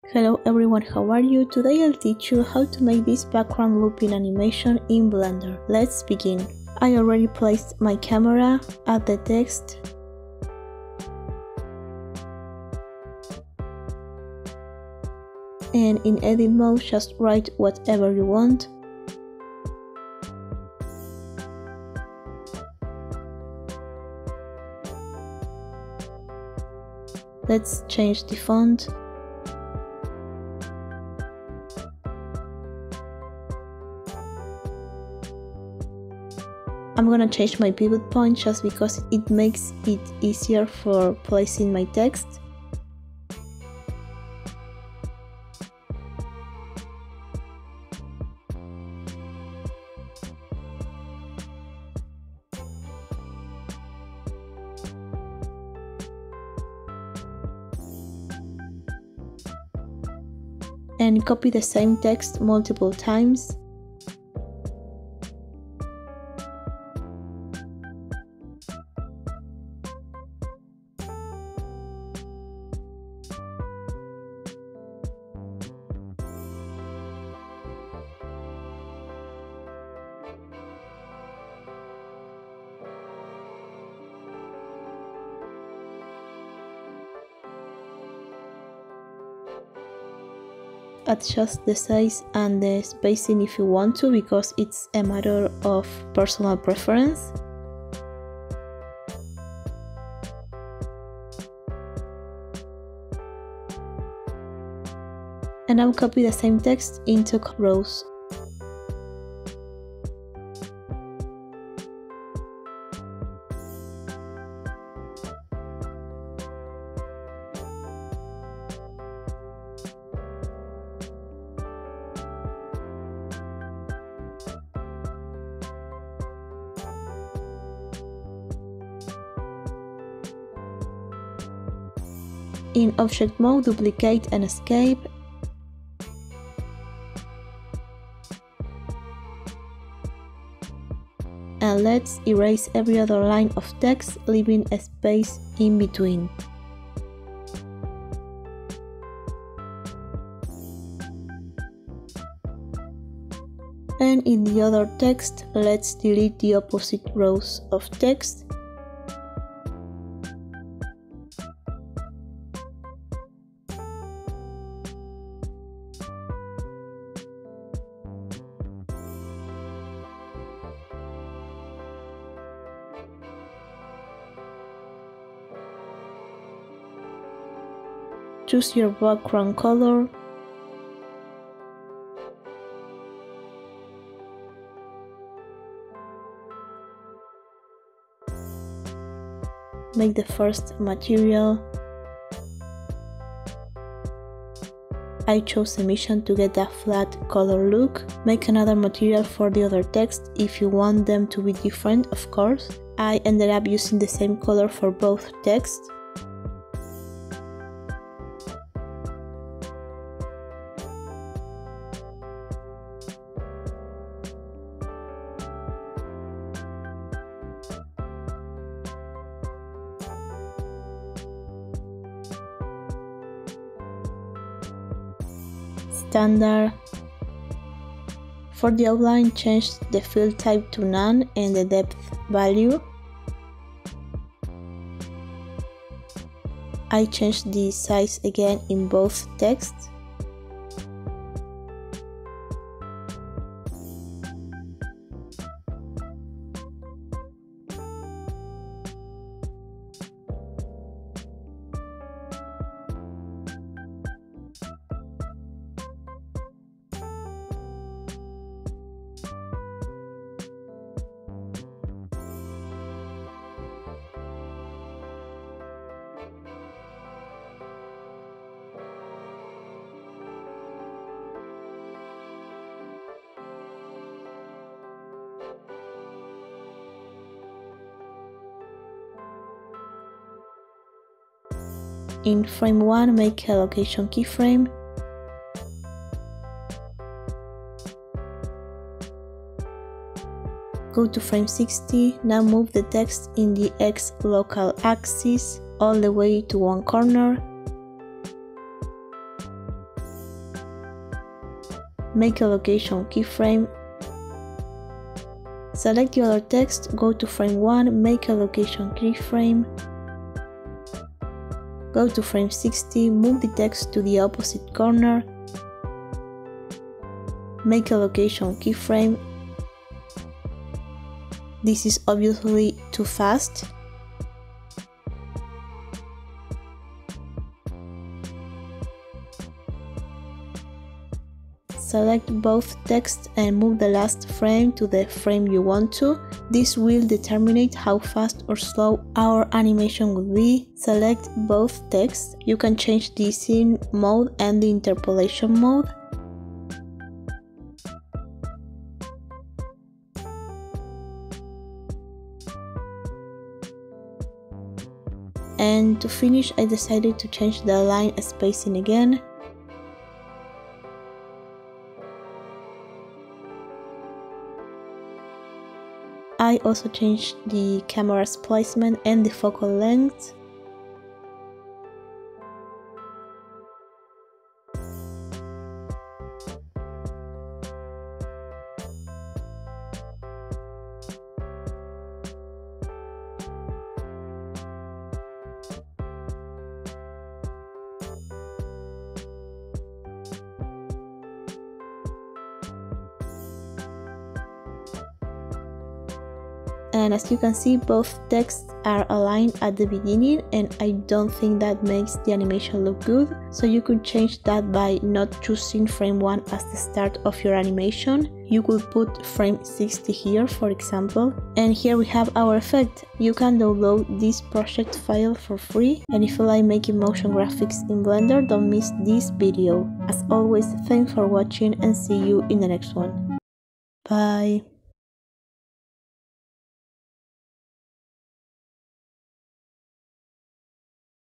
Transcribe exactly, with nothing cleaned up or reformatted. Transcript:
Hello everyone, how are you? Today I'll teach you how to make this background looping animation in Blender. Let's begin. I already placed my camera, add the text, and in edit mode just write whatever you want. Let's change the font. I'm gonna change my pivot point just because it makes it easier for placing my text. And copy the same text multiple times. Adjust the size and the spacing if you want to, because it's a matter of personal preference. And now copy the same text into rows. In object mode, duplicate and escape. And let's erase every other line of text, leaving a space in between. And in the other text, let's delete the opposite rows of text. Choose your background color. Make the first material. I chose emission to get a flat color look. Make another material for the other text if you want them to be different, of course. I ended up using the same color for both texts. Standard. For the outline, change the fill type to none and the depth value. I changed the size again in both texts. In frame one, make a location keyframe. Go to frame sixty, now move the text in the X local axis all the way to one corner. make a location keyframe. Select the other text, go to frame one, make a location keyframe. Go to frame sixty, move the text to the opposite corner. Make a location keyframe. This is obviously too fast. Select both text and move the last frame to the frame you want to. This will determine how fast or slow our animation will be. Select both text. You can change the scene mode and the interpolation mode. And to finish, I decided to change the line spacing again. I also changed the camera's placement and the focal length. And as you can see, both texts are aligned at the beginning, and I don't think that makes the animation look good. So you could change that by not choosing frame one as the start of your animation. You could put frame sixty here, for example. And here we have our effect. You can download this project file for free. And if you like making motion graphics in Blender, don't miss this video. As always, thanks for watching and see you in the next one. Bye!